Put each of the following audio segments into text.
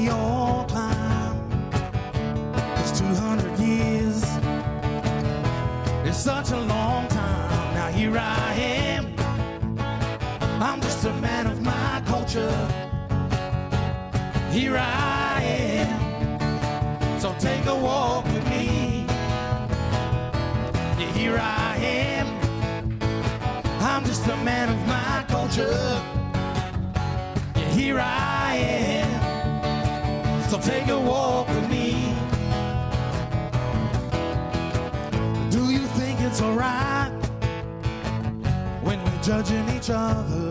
we all climb. It's 200 years. It's such a long time. Now here I am. I'm just a man of my culture. Here I am. So take a walk with me. Yeah, here I am. I'm just a man of my culture. Yeah, here I am. So take a walk with me. Do you think it's alright when we're judging each other?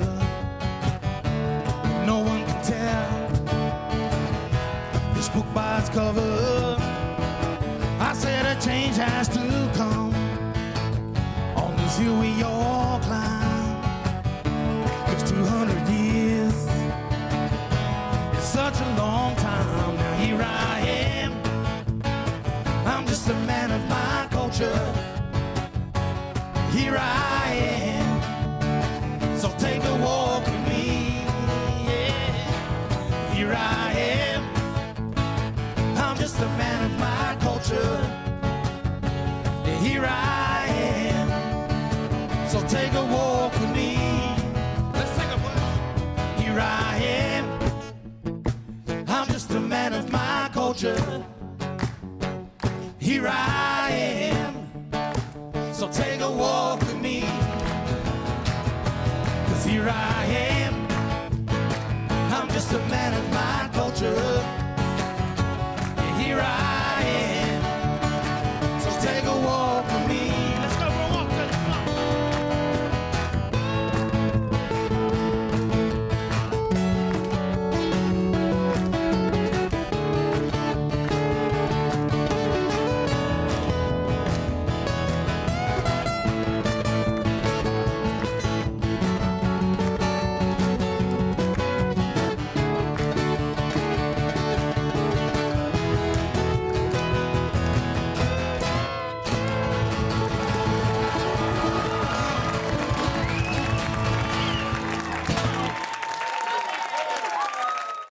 No one can tell this book by its cover. I said a change has to come. On this hill we all climb. It's 200 years. It's such a long time. Now here I am. I'm just a man of my culture. Here I am. So take a walk with me. Yeah. Here I am. I'm just a man of my culture. Yeah, here I am. So take a walk with me. Let's take a walk. Here I am. I'm just a man of my culture. Here I am. So take a walk with me. 'Cause here I am. I'm just a man of my culture.